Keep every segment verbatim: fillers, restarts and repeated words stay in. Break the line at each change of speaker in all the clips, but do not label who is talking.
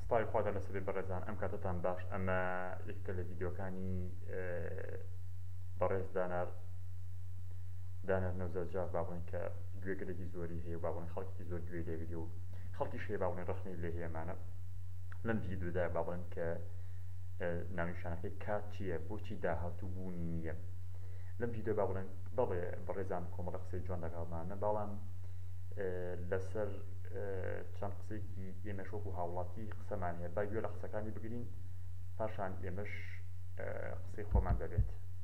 سپای خوادا لەسەری بەڕێزان ئەم کاتتان باش ئەمە یەکێکە لە ڤیدیۆکانی بەڕێز دانار دانار نەوزەرجار با بڵێن کە گوێگرێکی زۆری هەیە با بڵێن خەڵکی زۆر گوێ لێ ویدیۆ خەڵکی شێ با بڵێن ڕخنەی لێ هەیەمانە لەم ڤیدیۆدا با بڵێن کە ناونیشانەکەی کات چییە بۆچی داهاتوو بوونی نییە لەم ڤیدیۆ با بڵێن بەڵێ بەڕێزان کۆمەڵە قسەی جوان لەگەڵمانە بەڵام لەسەر چەند قسەیەکی ئێمەش وەکو هاوڵاتی قسەمان هەیە با گوێ لە قسەکانی بگرین پاشان ئێمەش قسەی خۆمان دەبێت.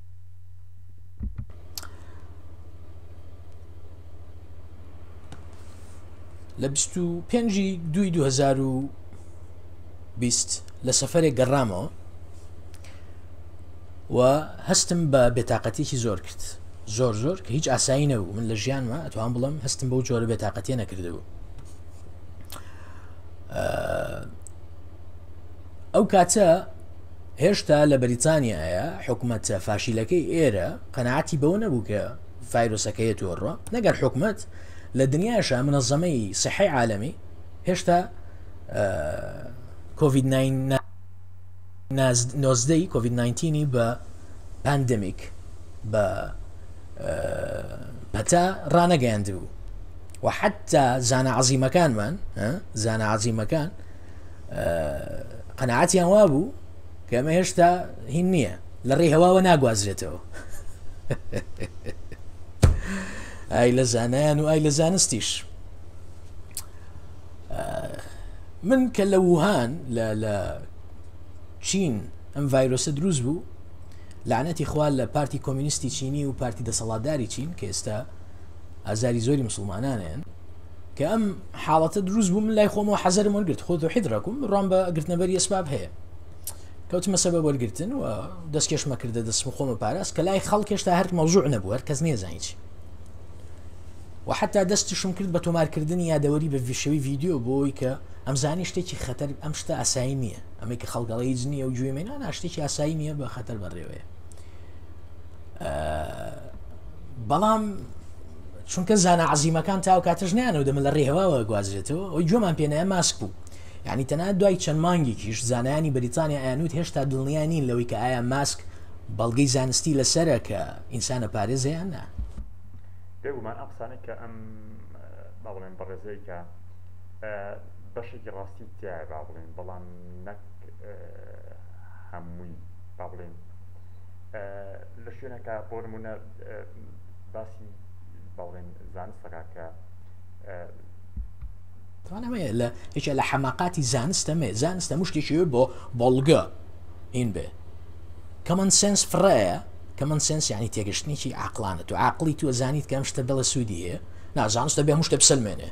لە بیست و پێنجی دووی دوو هەزار و بیست لە سەفەرێک گەڕامەوە و هەستم بە بێتاقەتێکی زۆر کرد زۆر زۆر کە هیچ ئاسایی نەبوو من لە ژیانمە ئەتوان بڵم هەستم بەو جۆرە بێتاقەتیە نەکردبوو. ئەو کاتە هێشتا لە بەریتانیایە حکوومەتە فاشیلەکەی ئێرە قەناعەتی بەوە نەبوو کە ڤایرۆسەکەیە تۆڕە نەگەر حکوومەت لە دنیاشە منەظەمەی سەحەی عالەمی هێشتا کۆڤید نۆزدەی کۆڤید ناینتینی بە پاندەمیک بە هەتا ڕانەگەیاندبوو و حتا زانە عەزیمەکانمان زانە عەزیمەکان قەناعەتیان وا بوو کە ئەمە هێشتا هین نییە لە ڕێی هەواوە ناگوازرێتەوە ئای لە زانایان و ئای لە زانستیش. من کە لە ووهان لە چین ئەم ڤایرۆسە دروست بوو لعنەتی خوا لە پارتی کۆمینیستی چینی و پارتی دەسەڵاتداری چین کە ئێستا ئازاری زۆری مسلمانانیان کە ئەم حاڵەتە دروست بوو من لای خۆمەوە حەزەرم وەرگرت خۆ تۆحید ڕەکوم ڕام بە گرتنەبەری ئەسباب هەیە کەوتمە سەبەب وەرگرتن و دەستکێشمە کردە دەستم خۆمە پاراست کە لای خەڵک هێشتا هەر مەوزوع نەبوو هەر کەس نێزانی چی و حتا دەستشم کرد بە تۆمارکردنی یادەوەری بە شێوەی ڤیدیۆ بۆی کە ئەم زانی شتێکی خەتەر ئەم شتە ئاسایی نییە ئەمەی کە خەڵگەڵی هیچ نییە و گوێمێنان شتێکی ئاسایی نییە بە خەتەر بەڕێوەیە. بەڵام چونکە زانە عەزیمەکان تاو کاتەش نیانەوە دەمە لە ڕێهەواوە گوازرێتەوە ئەوی گوێمان پێنایە ماسک بوو یعنی تەنها دوای چەند مانگێکیش زانایانی بەریتانیا ئایانوت هێشتا دڵنیا نین لەوەی کە ئایا ماسک بەڵگەی زانستی لەسەرە کە ئینسانە پارێزەیان نا
پێگومان ئەم قسانەی کە ئەم با بڵێن بەڕێزەی کە بەشێکی ڕاستی تایە با بڵێن بەڵام نەک هەمووی با بڵێن لە شوێنەکە بۆ نمونە باسی باڵێن زانستەکە کە
توانەوەیە لە هیچ لە حەماقاتی زانستەمێ زانستە مشتێکی بۆ بەڵگە هین بێ کەمەن سنس فڕەیە کەمەن سنس یعنی تێگەشتنێکی عاقلانە تو عاقلی تو زانیت کەم شتە بەڵە سوودی هەیە نازانستە بێ هەموو شتە بسەلمێنێ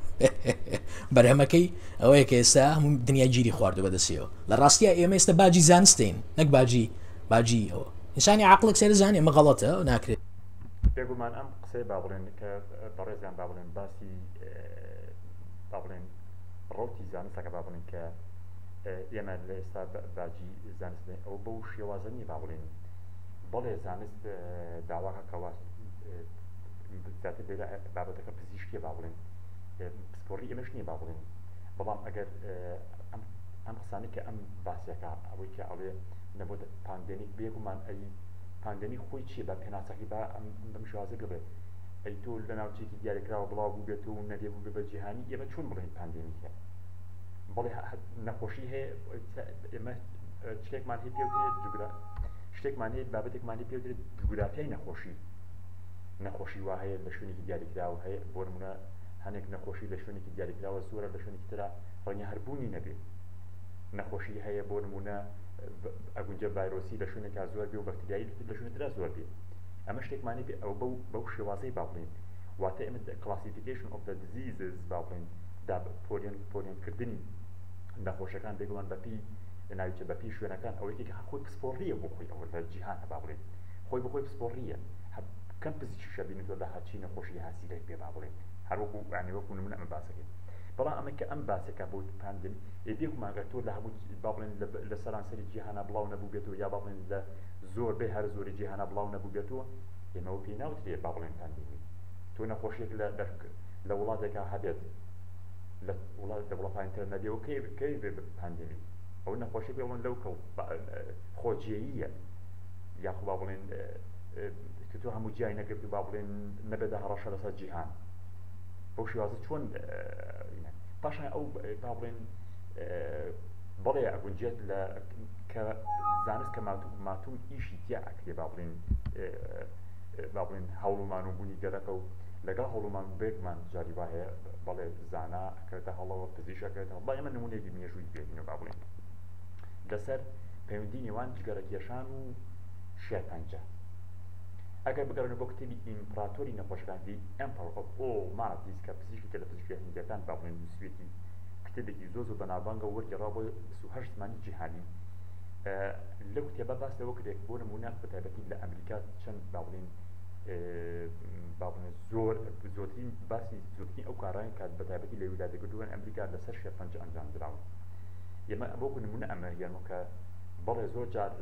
بەرهەمەکەی ئەوەیە کە ئێستا هەموو دنیا گیری خواردو بەدەستیەوە لە ڕاستیە ئێمە ئێستا باجی زانستین نەک باجی باجی ئەوە ئینسانی عاقلێک سەر زانێ ئەمە غەڵەتە ناکرێت.
پێگومان ئەم قسەی با بڵێن کە بەڕێزیان با بڵێن باسی با بڵێن ڕۆتی زانستەکە با بڵێن کە ئێمە لە ئێستا باجی زانست ئەو بەو شێوازە نیە با بڵێن بەڵێ زانست داواکەکەوە زیاتر لێرە بابەتەکە پزیشکیە با بڵێن پسپۆڕی ئێمەش نییە با بڵێن بەڵام ئەگەر ئەم قسانەی کە ئەم باسیەکە ئەوەی کە ئەڵێ نەبوو پاندێمیک بێگومان ئەی پاندەمی خۆی چیە بە پێناسەکەی بە بەم شێوازە بڵێ ئەی تۆ لە ناوچێکی دیاریکراوە بڵاو بوو بێت و نەبێ بوو بێ بە جیهانی ئێمە چۆن بڵێن پاندێمیکە بەڵێ نەخۆشی هەیە ئێمە شتێکمان هەیە پێوترێت جوگرا شتێکمان هەیە بابەتێکمان هەیە پێوترێت جوگرافیای نەخۆشی نەخۆشی وا هەیە لە شوێنێکی دیاریکراوە هەیە بۆ نمونە هەنێک نەخۆشی لە شوێنێکی دیاریکراوە زۆرە لە شوێنێکی ترە ڕەنگە هەربوونی نەبێت نەخۆشی هەیە بۆ نمونە ئەگونجە ڤایرۆسی لە شوێنێکا زۆر بێ و بەکتریایی لە شوێنترا زۆر بێ ئەمە شتێکمانی پێ ئەو بەو شێوازەی با بڵێن واتە ئێمە کلاسیفیکیشن ئۆف دە دیزیزز با بڵێن پۆلیۆن پۆلیۆنکردنی نەخۆشەکان بێگومان بەپی ناویچە بەپی شوێنەکان ئەوەیەکی کە خۆی پسپۆڕیە بۆ خۆی ئەوە لە جیهانە با بڵێن خۆی بە خۆی پسپۆڕیە کەم پزیشکیشە بینێتەوە لە هەرچی نەخۆشی هاسیلێک پێ با بڵێن هەروەکو یعنی وەکو نمونە ئەمە باسەکەین بەڵام ئەمە کە ئەم باسێکە بۆ پاندەمی بێگومانگە تۆ لە هەموو با بڵێن لە سەرانسەری جیهانە بڵاو نەبوو بێتەوە یا با بڵێن لە زۆر بێ هەر زۆری جیهانە بڵاو نەبوو بێتەوە ئێمەوە پێی ناوترێت با بڵێن پاندەمی تۆ نەخۆشیێک لە لە وڵاتێکا هەبێت لە وڵات لە وڵاتانی تر نەبێ و کەی کەی بێ پاندێمی ئەو نەخۆشی بێڵن لەو کەڵ خۆجیەییە یاخو با بڵێن کە تۆ هەموو جیای نەگرت و با بڵێن نەبێدا هەڕەشە لەسەر جیهان بەو شێوازە چۆن پاشان ئەو با بڵێن بەڵێ ئەگونجێت لە کە زانست کە ماتوم ئیشی تیا ئەکرێ با بڵێن با بڵێن هەوڵمان و بوونی گەرەکە و لەگەڵ هەوڵمان بێکمان جاری وایە بەڵێ زانا ئەکرێتە هەڵەوە پزیشەکرێتەوە بەڵێ ئێمە نمونەیەکی مێژووی بێنین و با بڵێن لەسەر پەیوەندی نێوان جگەرەکێشان و شێرپەنجە ئەگەر بگەڕێنەوە بۆ کتێبی ئیمپراتۆری نەخۆشەکان دی ئەمپەر ئۆف ئۆڵ مالادیز کە پزیشکی کە لە پزیشکی هیندیەکان با بڵێن نووسویەتی کتێبێکی زۆر زۆر بەناوبانگە و وەرگێڕا بۆ سی و هەشت زمانی جیهانی لەو کتێبە باس لەوە کرێت بۆ نمونە بەتایبەتی لە ئەمریکا چەند با بڵێن با بڵێن زۆر زۆرترین باسی زۆرترین ئەو کارانە کات بەتایبەتی لە ویلایەتە ئەمریکا لەسەر شێرپەنجە ئەنجام دراوە ئێمە بۆ نمونە ئەمە هێنەوە کە بەڵێ زۆر جار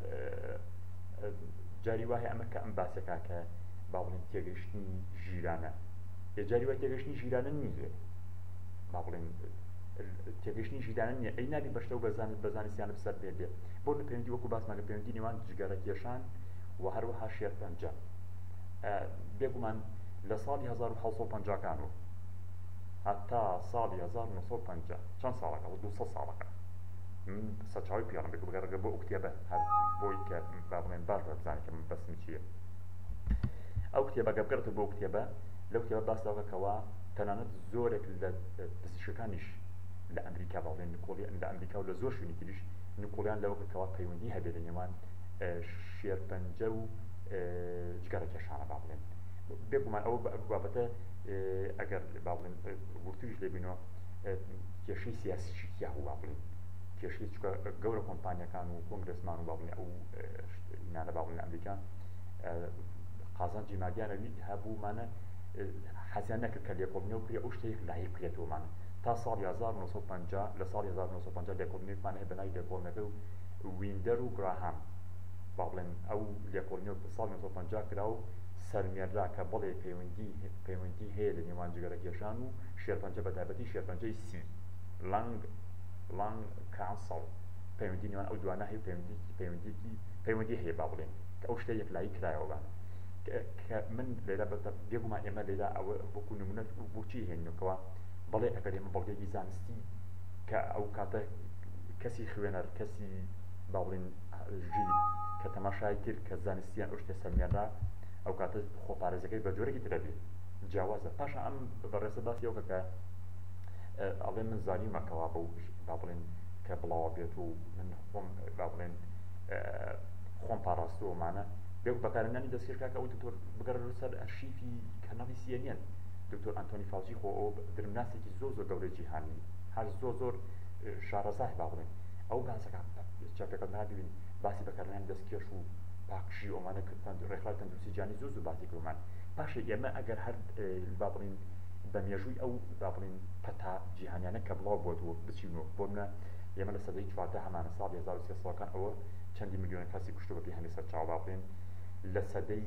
جاری وایە ئەمە کە ئەم باسەکە کە با بڵێن تێگەیشتنی ژیرانە یا جاری وای تێگەیشتنی ژیرانە نییە با بڵێن تێگەیشتنی ژیرانە نییە ئەی نابی بەشتە و بەزانستیانە بسەر بێ بێ بۆ لە پەیوەندی وەکو باسمەکە پەیوەندی نێوان جگەرەکێشان و هەروەها شێرپەنجە بێگومان لە ساڵی هەزار و حەوت سەد و پەنجاکانەوە هەتا ساڵی هەزار و نۆ سەد و پەنجا چەند ساڵەکە دووسەد ساڵەکە من سەرچاوی پیاڵم بێت بگەڕێ بۆ ئەو کتێبە هەر بۆی کە با بڵێن باش بزانێت کە من بەسم چییە ئەو کتێبە گە بگەڕێتەوە بۆ ئەو کتێبە لەو کتێبە باس داکەوە تەنانەت زۆرێک لە پزیشکەکانیش لە ئەمریکا با بڵێن نکۆڵیان لە ئەمریکا و لە زۆر شوێنی تریش نکۆڵیان لەوە کردکەوە پەیوەندی هەبێت لە نێوان شێرپەنجە و جگەرەکێشانە با بڵێن بێگومان ئەوە بابەتە ئەگەر با بڵێن گورتویش لێبینەوە کێشەی سیاسیشی یاهوو با بڵێن کێشەی چکە گەورە کۆمپانیەکان و کۆنگرسمان و با بڵێن ئەو نانە با بڵێن لە ئەمریکا قازانجی مادیانەوی هەبوومانە حەزیان نەکرد کە لێکۆڵینەوە بکرێ ئەو شتێک لایق بکرێتەوەمان تا ساڵی هەزار و نۆ سەد و پەنجا لە ساڵی هەزار و نۆ سەد و پەنجا لێکۆڵینەوەیەکمان هەیە بەناوی لێکۆڵینەکە و ویندەر و گراهام با بڵێن ئەو لێکۆڵینەوە ساڵی نۆ سەد و پەنجا کرا و سەرمێردرا کە بەڵێ پەیوەندی پەیوەندی هەیە لە نێوان جگەرەکێشان و شێرپەنجە بەتایبەتی شێرپەنجەی سی لانگ لانگ کانسڵ پەیوەندی نێوان ئەو دوانە هەیە پەیوەندی پەیوەندیکی پەیوەندی هەیە با بڵێن کە ئەو شتە یەکلایی کرایەوەبانە کە من لێرە بێگومان ئێمە لێرە ئەوە بۆکو نمونە بۆچی هێنینەوەکەوە بەڵێ ئەگەر ئێمە بەڵگەیەکی زانستی کە ئەو کاتە کەسی خوێنەر کەسی با بڵێن ژی کە تەماشای کرد کە زانستیان ئەو شتە سەرمێنرا ئەو کاتە خۆپارێزەکەی بە جۆرەی ترە بێت جیاوازە پاشە ئەم بەڕێسە باسی ئەوکە کە ئەڵێ من زانیمەکەوە بەو با بڵێن کە بڵاوە بێت و من خۆم با بڵێن خۆم پاڕاستووەمانە بێ بەکارهێنانی دەستکێشکاکە ئەو دکتۆر بگەڕێتەوە سەر ئەرشیفی کەناڵی سی ئەن ئەن دکتۆر ئەنتۆنی فاوچی خۆ ئەو درمناسێکی زۆر زۆر گەورەی جیهانی هەر زۆر زۆر شارەزای با بڵێن ئەو باسەکە چاپەکەتان ببین باسی بەکارهێنانی دەستکێش و پاکشی ئەومانە ڕێکخراوی تەندروستی جیهانی زۆر زۆر باسی کردومان پاشە ئێمە ئەگەر هەر با بڵێن بە مێژووی ئەو با بڵێن پەتا جیهانیانە کە بڵاو بۆتەوە بچینەوە بۆ منە ئێمە لە سەدەی چواردە هەمانە ساڵی هەزار و سێسەدەکان ئەوە چەندی میلیۆنە کەسی کوشتووە بە پێی هەندێک سەرچاو با بڵێن لە سەدەی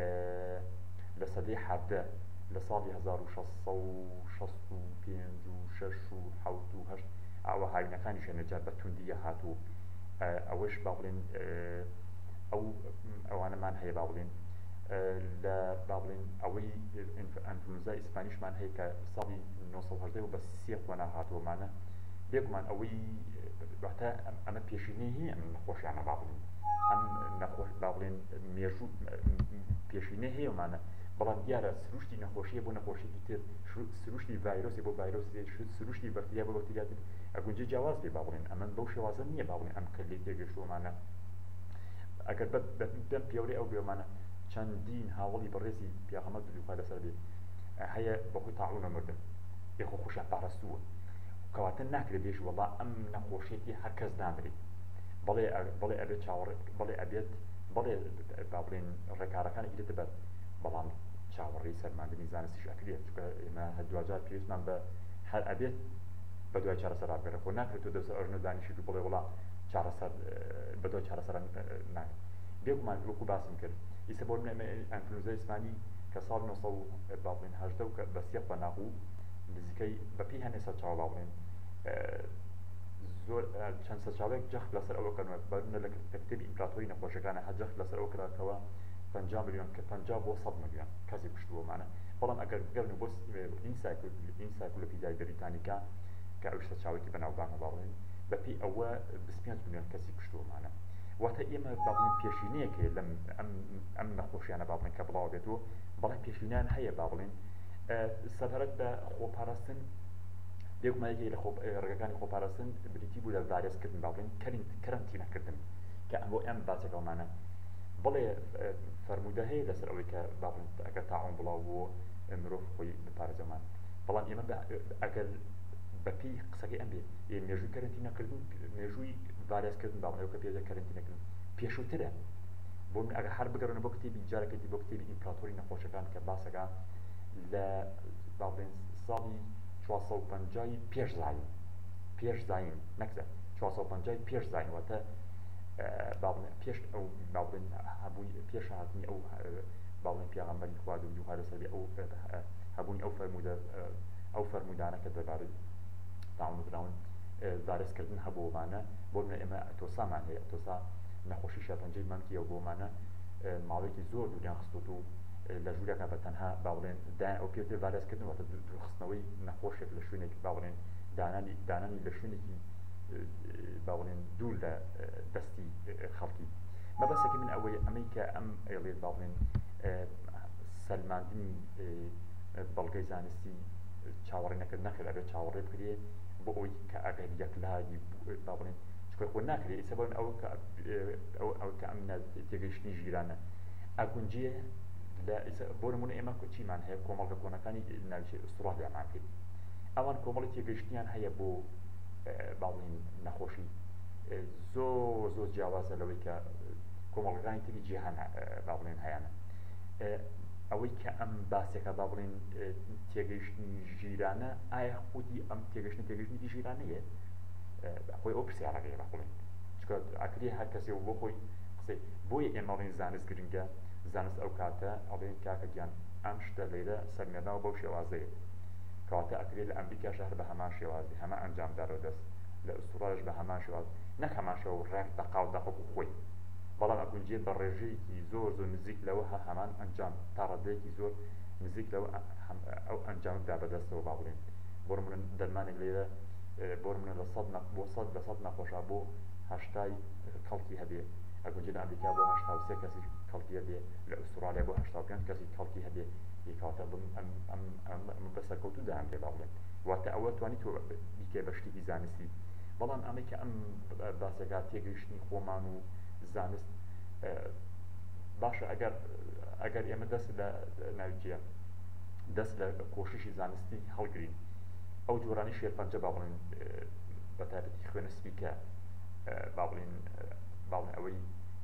لە سەدەی حەڤدە لە ساڵی هەزار و شەشسەد و شەست و پێنج و شەش و حەوت و هەشت ئاوە هاوینەکانی شوێنەجار بە توندیە هاتوو ئەوەش با بڵێن ئەو ئەوانەمان هەیە با بڵێن لە با بڵێن ئەوەی ئەنفلونزای ئیسپانیشمان هەیە کە ساڵی نۆ سەد و هەژدە و بە سێ خۆنا هاتووەمانە بێگومان ئەوەی واتە ئەمە پێشینەی هەیە ئەم نەخۆشیانە با بڵێن ئەم نەخۆش با بڵێن مێژوو پێشینەی هەیەمانە بەڵام دیارە سروشتی نەخۆشیە بۆ نەخۆشیی تر سروشتی ڤایرۆسی بۆ ڤایرۆسی سروشتی بەکتریا بۆ بەکتریا تر ئەگونجێ جیاواز بێ با بڵێن ئەمە بەو شێوازە نییە با بڵێن ئەم کە لێ تێگەشتووەمانە ئەگەر بەم پێوەی ئەو بێمانە چەندین هاوڵی بەڕێزی پیاغەمبەر دروخوا لەسەر بێ هەیە بەخۆی تاعونە مردن یەخۆ خۆشیان پاڕاستووە کەواتە ناکرێت بێژ وەڵا ئەم نەخۆشیەتی هەر کەس نامرێت بەڵێ بەڵێ ئەبێت چاوەڕێ بەڵێ ئەبێت بەڵێ با بڵێن ڕێکارەکانێکی دێتە بەر بەڵام چاوەڕێی سەرماندنی زانستیش ئەکرێت چونکە ئێمە هەر دوجار پێویستمان بە هەر ئەبێت بە دوای چارەسەر ڕابگەڕێت خۆ ناکرێت تۆ دەست ئەژنە دانیشت و بڵێ وڵا چارەسەر بە دوای چارەسەر ناکرێت بێگومان وەکو باسم کرد ئیسە بۆ ئەنفلونزای ئیسپانی کە ساڵی نۆ سەد با بڵێن هەژدە و کە بە سێ خۆناغوو نزیکەی بەپی هەنێ سەرچاوە با بڵێن زۆر چەند سەرچاوێک جەخت لەسەر ئەوە کەنوە بەرنە لە کتێبی ئیمپراتۆری نەخۆشەکانە هە جەخت لەسەر ئەوە کراکەوە پەنجا ملیۆن کە پەنجا بۆ سەد ملیۆن کەسی کوشتووەمانە بەڵام ئەگەر بگەڕن بۆ ئینسایکلۆپیدیای بریتانیکا کە ئەو سەرچاوێکی بەناوبانە با بڵێن بەپی ئەوە بیست و پێنج ملیۆن کەسی کوشتووەمانە واتە ئێمە با بڵێن پێشینەیەکێ لەم ئەم نەخۆشیانە با بڵێن کە بڵاو بێتەوە بەڵام پێشینیان هەیە با بڵێن سەبارەت بە خۆپاراستن دێکمایەکی لە ڕێگەکانی خۆپاراستن بریتی بوو لە ڤایرۆسکردن با بڵێن کەرەنتینەکردن کە ئەم بۆ ئەم باسێکەوەمانە بڵێ فەرموودە هەیە لەسەر ئەوەی کە با بڵێن ئەگەر تاعون بڵاو بۆ مرۆڤ خۆی بپارێزەمان بەڵام ئێمە ئەگەر بەپی قسەکەی ئەم بێت مێژووی کەرەنتینەکردن مێژووی ڤایرۆسکردن با بڵێن ئەو کە پێویستە کەرەنتینەکردن پێشووترە بۆ ئەگەر هەر بگەڕێنە بۆ کتێبی جارەکەی بۆ کتێبی ئیمپراتۆری نەخۆشەکان کە باسەکە لە با بڵێن ساڵی چوارسەد و پەنجای پێش زاین پێش زاین نەکسە چوارسەد و پەنجای پێش زاین واتە با بڵێن پێش ئەو با بڵێن هەبووی پێش هاتنی ئەو با بڵێن پێغەمبەری خوا دوو هەر لەسەر ئەو هەبوونی ئەو فەرموودە ئەو فەرموودانە کە دەربارەی تاعون و دراون ڤایرۆسکردن هەبووەمانە بۆ منە ئێمە ئەتۆسامان هەیە ئەتۆسا نەخۆشی شەپەنجەی مانکی ئەو بۆمانە ماوەیەکی زۆر دووریان خستوت و لە ژوورێکە بە تەنها با بڵێن ئەو پێ ڤایرۆسکردن واتە دروستخستنەوەی نەخۆشێک لە شوێنێکی با بڵێن دانانی دانانی لە شوێنێکی با بڵێن دوور لە دەستی خەڵکی مەبەستێکی من ئەوەی ئەمەی کە ئەم ئێڵێت با بڵێن سەلماندنی بەڵگەی زانستی چاوەڕێ نەکرد نەکرد ئەبێت چاوەڕێ بکرێ بۆ ئەوەی کە ئەگەر یەکلایی با بڵێن چکۆی خۆ ناکرێت ئێستا بڵێن ئەو ئەو کە ئەم تێگەیشتنی ژیرانە ئەگونجێ بۆ نمونە ئێمە چیمان هەیە کۆمەڵگە کۆنەکانی ناوچەی ئوسترالیامان کرد ئەوان کۆمەڵی تێگەیشتنیان هەیە بۆ با بڵێن نەخۆشی زۆر زۆر جیاوازە لەوەی کە کۆمەڵگەکانی تری جیهان با بڵێن هەیەە ئەوەی کە ئەم باسێکە با بڵێن تێگەیشتنی ژیرانە ئایا خودی ئەم تێگەشتنی تێگەشتنی ژیرانەیە خۆی ئەو پرسیارەکەی با بڵێن چکە ئەکرێ هەر کەسێ بۆ خۆی قسەی بۆیە ئێمە بڵێن زانست گرنگە زانست ئەو کاتە ئەڵێن کاکە گیان ئەم شتە لێرە سەرمێناوە بەو شێوازەیە کەواتە ئەکرێت لە ئەمریکا شەهر بە هەمان شێوازی هەمان ئەنجامدارەوە دەست لە ئوسترالیاش بە هەمان شێواز نەک هەمان شێوە ڕێک دەقاو دەخۆک خۆی بەڵام ئەگونجێت بە ڕێژەیەکی زۆر زۆر نزیک لەوە هە هەمان ئەنجام تا ڕادەیەکی زۆر نزیک لەوە ئەو ئەنجامدا بەدەستەوە با بڵێن بۆ من دەرمانێک لێرە بۆ من لە سەد بۆ سەد لە سەد نەخۆشا بۆ هەشتای کەڵکی هەبێ ئەگونجێت لە ئەمریکا بۆ هەشتا و سێ کەسی کەڵکی هەبێ لە ئوسترالیا بۆ هەشتا و پێنج کەسی کەڵکی هەبێ یکاتە ئەم بەسەرکەوتو دایان پێ با بڵێن واتە ئەوە توانی تۆ بیکێ بە شتێکی زانستی بەڵام ئەمەی کە ئەم باسێکا تێگەیشتنی خۆمان و زانست باشە ئەگەر ئەگەر ئێمە دەست لە ناوچیە دەست لە کۆششی زانستی هەڵگرین ئەو جۆرانی شێرپەنجە با بڵێن بە تایبەتی خوێنە سپیکە با بڵێن با بڵێن ئەوەی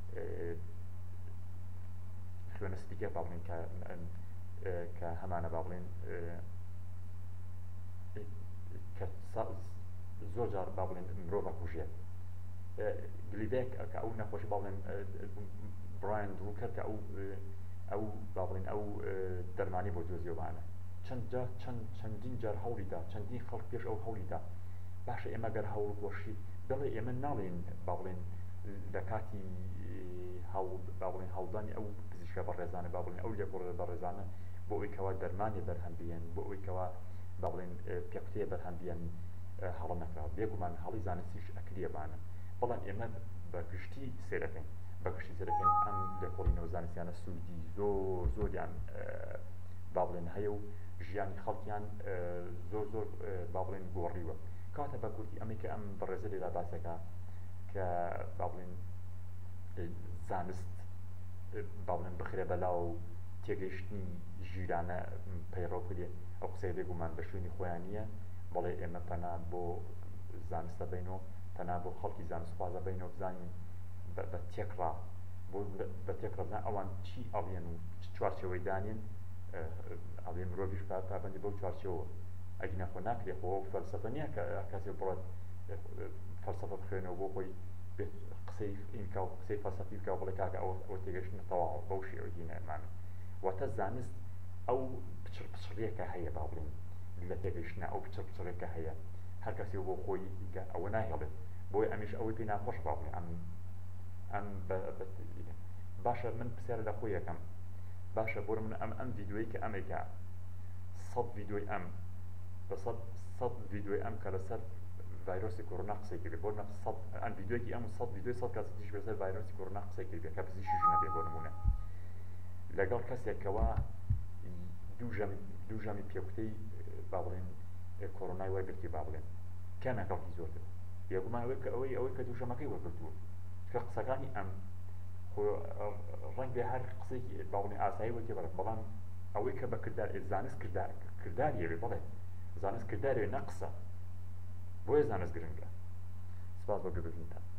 خوێنە سپیکە با بڵێن کە هەمانە با بڵێن کە زۆر جار با بڵێن مرۆڤ ئەکوژێت گلیدێک کە ئەو نەخۆشی با بڵێن برایان دروکەر کە ئەو ئەو با بڵێن ئەو دەرمانی بۆ دۆزیەوانە چەند جار چەند چەندین جار هەوڵیدا چەندین خەڵک پێش ئەو هەوڵیدا باشە ئێمە گەر هەوڵ گۆشی دەڵێ ئێمە ناڵێن با بڵێن لە کاتی هەوڵ با بڵێن هەوڵدانی ئەو پزیشکە بەڕێزانە با بڵێن ئەو لێکۆڵە بەڕێزانە بۆ ئەوی کەوا دەرمانی بەرهەم بێن بۆ ئەوی کەوا با بڵێن پێکوتەیە بەرهەم بێن هەڵە نەکراوە بێگومان هەڵی زانستیش ئەکرێبانە بەڵام ئێمە بە گشتی سێرەکەین بە گشتی سێرەکەین ئەم لێکۆڵینەوە زانستیانە سوودی زۆر زۆریان با بڵێن هەیە و ژیانی خەڵکیان زۆر زۆر با بڵێن گۆڕیوە کاتە بە کورتی ئەمەی کە ئەم بەڕێزە لێرا باسەکە کە با بڵێن زانست با بڵێن بخرێ بەلاو و تێگەیشتنی ژیرانە پەیڕەو بکرێ ئەو قسەی بێگومان بە شوێنی خۆیان نییە بەڵێ ئێمە پەنا بۆ زانستە بینەوە پەنا بۆ خەڵکی زانستخوازە بینەوە بزانین بە تێکڕا بۆ بە تێکڕا بزان ئەوان چی ئەڵێن و چوارچێوەی دانین ئەڵێ مرۆڤیش پابەندی بەو چوارچێوە ئەگە نەخۆ ناکرێت خۆ فەلسەفە نییە کە کەسێ بڕێت فەلسەفە بخوێنەوە بۆ خۆی قسەی ئینکا و قسەی فەلسەفی بکە و بڵێ کاکە ئەوە ئەوە تێگەشتنە تەواو بەو شێوەی دینەمانە واتە زانست ئەو پچڕ پچڕیەکە هەیە با بڵێن لە تێگەیشتنا ئەو پچڕ پچڕێکە هەیە هەر کەسی بۆ خۆی ئەوە ناهێڵێت بۆی ئەمیش ئەوەی پێی ناخۆش باڵێ ئەم ئەم باشە من پرسیارە لە خۆی یەکەم باشە بۆ من ئەم ئەم ڤیدیۆی کە ئەمێکە سەد ڤیدیۆی ئەم بە سەد سەد ڤیدیۆی ئەم کە لەسەر ڤایرۆسی کۆڕۆنا قسەی کرد بۆ ئەم ڤیدیۆکی ئەم سەد ڤیدیۆی سەد کەسیش بەسەر ڤایرۆسی کۆڕۆنا قسەی کرد کە پزیشکیش نەبێ بۆ نمونە لەگەڵ کەسێکەوە دوو ژەمی پێکوتەی با بڵێن کۆڕۆنای وەرگرتی با بڵێن کامێکەڵکی زۆرتر یەکگومان ئەوەی کە ئەوەی ئەوەی کە دوو ژەمەکەی وەرگرتووە کە قسەکانی ئەم ڕەنگ بێ هەر قسەیەکی با بڵێن ئاسایی وەرگێ بەڵێ بەڵام ئەوەی کە بە کردار زانست کرداریەوێ بڵێ زانست کرداریەوێ نە قسە بۆیە زانست گرنگە سپاس بۆ گوێبیستنتان